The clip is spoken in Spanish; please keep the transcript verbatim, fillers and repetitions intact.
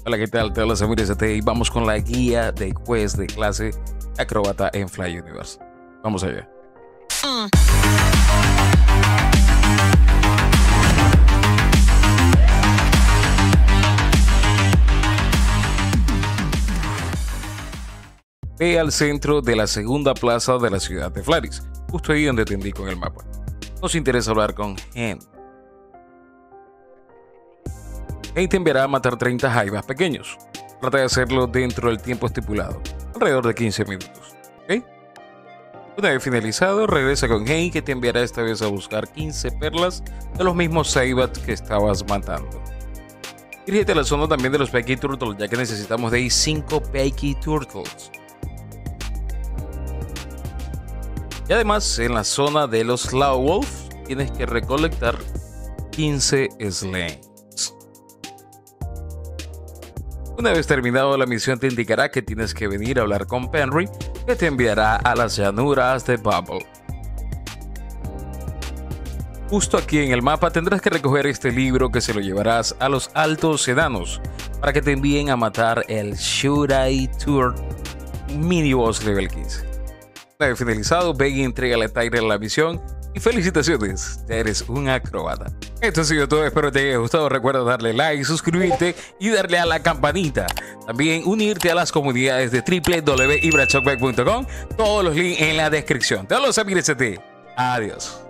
Hola, ¿qué tal? Te habla Samir S T y vamos con la guía de quiz de clase acróbata en Fly Universe. Vamos allá. Uh. Ve al centro de la segunda plaza de la ciudad de Flaris, justo ahí donde te indico en el mapa. Nos interesa hablar con Hen. Hen te enviará a matar treinta jaivas pequeños. Trata de hacerlo dentro del tiempo estipulado, alrededor de quince minutos. ¿Okay? Una vez finalizado, regresa con Hen, que te enviará esta vez a buscar quince perlas de los mismos Saibats que estabas matando. Dirígete a la zona también de los Pikey Turtles, ya que necesitamos de ahí cinco Pikey Turtles. Y además, en la zona de los Slow Wolf, tienes que recolectar quince Slangs. Una vez terminado la misión, te indicará que tienes que venir a hablar con Penry, que te enviará a las llanuras de Bubble. Justo aquí en el mapa tendrás que recoger este libro, que se lo llevarás a los altos enanos para que te envíen a matar el Shudai Tour mini boss level quince. Una vez finalizado, ven y entrega a Tyler la misión y felicitaciones, ya eres un acróbata. Esto ha sido todo, espero te haya gustado. Recuerda darle like, suscribirte y darle a la campanita. También unirte a las comunidades de w w w punto ibrachocback punto com, todos los links en la descripción. Te hablo Samir S T. Adiós.